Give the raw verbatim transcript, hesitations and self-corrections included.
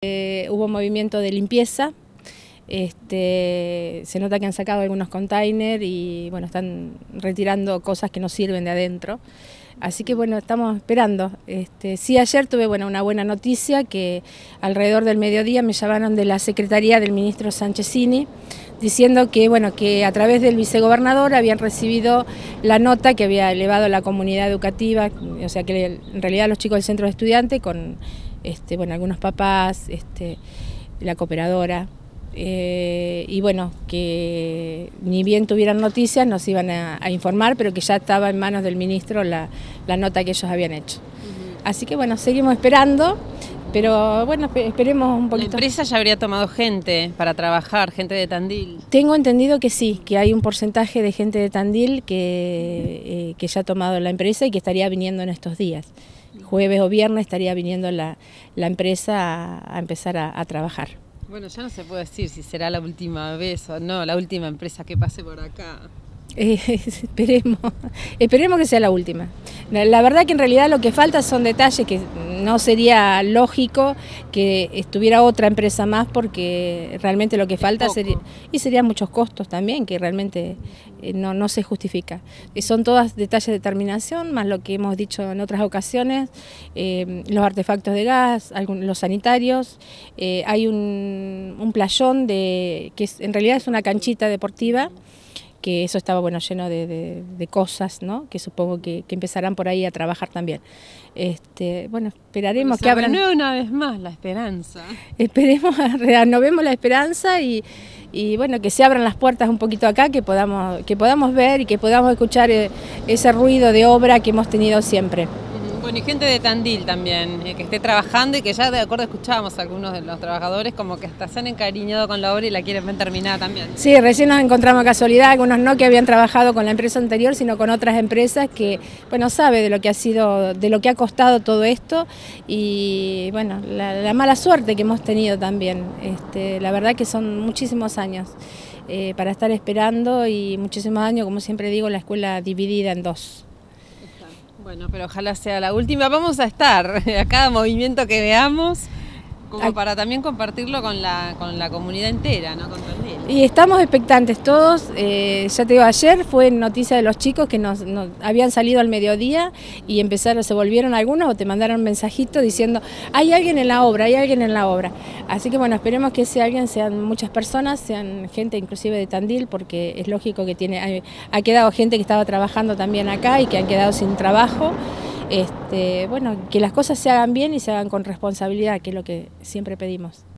Eh, hubo movimiento de limpieza, este, se nota que han sacado algunos containers y bueno, están retirando cosas que no sirven de adentro. Así que bueno, estamos esperando. Este, sí, ayer tuve bueno, una buena noticia, que alrededor del mediodía me llamaron de la Secretaría del ministro Sanchezini, diciendo que, bueno, que a través del vicegobernador habían recibido la nota que había elevado la comunidad educativa, o sea que en realidad los chicos del centro de estudiantes con este, bueno, algunos papás, este, la cooperadora, eh, y bueno, que ni bien tuvieran noticias nos iban a, a informar, pero que ya estaba en manos del ministro la, la nota que ellos habían hecho. Uh-huh. Así que bueno, seguimos esperando. Pero bueno, esperemos un poquito. ¿La empresa ya habría tomado gente para trabajar, gente de Tandil? Tengo entendido que sí, que hay un porcentaje de gente de Tandil que, eh, que ya ha tomado la empresa y que estaría viniendo en estos días. Jueves o viernes estaría viniendo la, la empresa a, a empezar a, a trabajar. Bueno, ya no se puede decir si será la última vez o no, la última empresa que pase por acá. Eh, esperemos, esperemos que sea la última. La verdad que en realidad lo que falta son detalles que no sería lógico que estuviera otra empresa más, porque realmente lo que falta sería, y serían muchos costos también que realmente eh, no, no se justifica. Eh, son todas detalles de terminación, más lo que hemos dicho en otras ocasiones, eh, los artefactos de gas, algunos, los sanitarios, eh, hay un, un playón de, que es, en realidad es una canchita deportiva, que eso estaba bueno lleno de, de, de cosas, ¿no? Que supongo que, que empezarán por ahí a trabajar también. Este, bueno, esperaremos bueno, que abran. Se una vez más la esperanza. Esperemos, renovemos la esperanza y, y bueno, que se abran las puertas un poquito acá, que podamos, que podamos ver y que podamos escuchar ese ruido de obra que hemos tenido siempre. Bueno, y gente de Tandil también, eh, que esté trabajando y que ya de acuerdo escuchábamos a algunos de los trabajadores como que hasta se han encariñado con la obra y la quieren ver terminada también. Sí, recién nos encontramos casualidad, algunos no que habían trabajado con la empresa anterior, sino con otras empresas que, bueno, sabe de lo que ha sido, de lo que ha costado todo esto y, bueno, la, la mala suerte que hemos tenido también. Este, la verdad que son muchísimos años eh, para estar esperando y muchísimos años, como siempre digo, la escuela dividida en dos. Bueno, pero ojalá sea la última. Vamos a estar a cada movimiento que veamos, como para también compartirlo con la, con la comunidad entera, ¿no? Con Tandil. Y estamos expectantes todos, eh, ya te digo, ayer fue noticia de los chicos que nos, nos habían salido al mediodía y empezaron, se volvieron algunos o te mandaron un mensajito diciendo hay alguien en la obra, hay alguien en la obra. Así que bueno, esperemos que ese alguien sean muchas personas, sean gente inclusive de Tandil, porque es lógico que tiene, hay, ha quedado gente que estaba trabajando también acá y que han quedado sin trabajo. Este, bueno, que las cosas se hagan bien y se hagan con responsabilidad, que es lo que siempre pedimos.